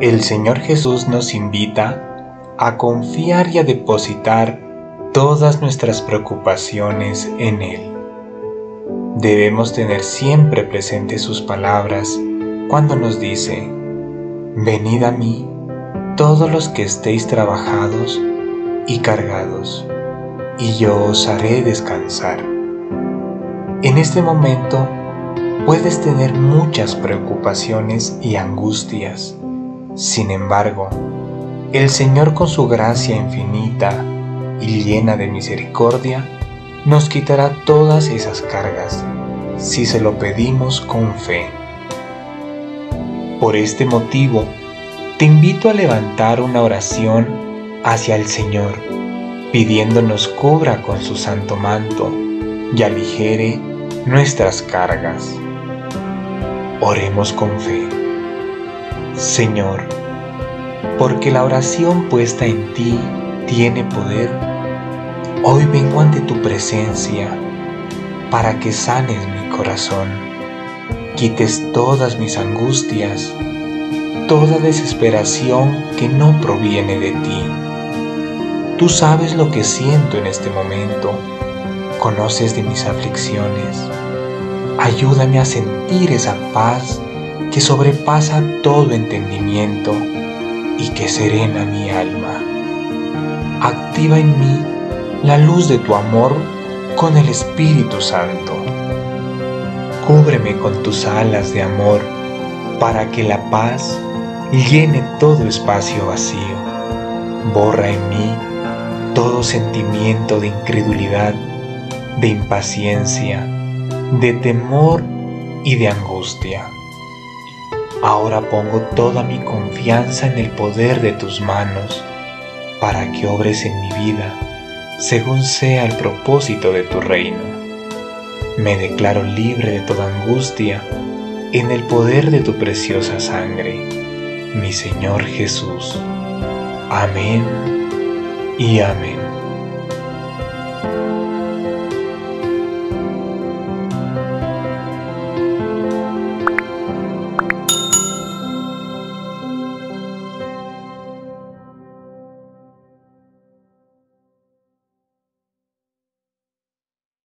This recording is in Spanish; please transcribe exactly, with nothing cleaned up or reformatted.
El Señor Jesús nos invita a confiar y a depositar todas nuestras preocupaciones en Él. Debemos tener siempre presentes sus palabras cuando nos dice: venid a mí todos los que estéis trabajados y cargados, y yo os haré descansar. En este momento puedes tener muchas preocupaciones y angustias. Sin embargo, el Señor, con su gracia infinita y llena de misericordia, nos quitará todas esas cargas si se lo pedimos con fe. Por este motivo, te invito a levantar una oración hacia el Señor, pidiendo nos cubra con su santo manto y aligere nuestras cargas. Oremos con fe. Señor, porque la oración puesta en ti tiene poder, hoy vengo ante tu presencia para que sanes mi corazón, quites todas mis angustias, toda desesperación que no proviene de ti. Tú sabes lo que siento en este momento, conoces de mis aflicciones. Ayúdame a sentir esa paz que sobrepasa todo entendimiento y que serena mi alma. Activa en mí la luz de tu amor con el Espíritu Santo. Cúbreme con tus alas de amor para que la paz llene todo espacio vacío. Borra en mí todo sentimiento de incredulidad, de impaciencia, de temor y de angustia. Ahora pongo toda mi confianza en el poder de tus manos, para que obres en mi vida, según sea el propósito de tu reino. Me declaro libre de toda angustia, en el poder de tu preciosa sangre, mi Señor Jesús. Amén y amén.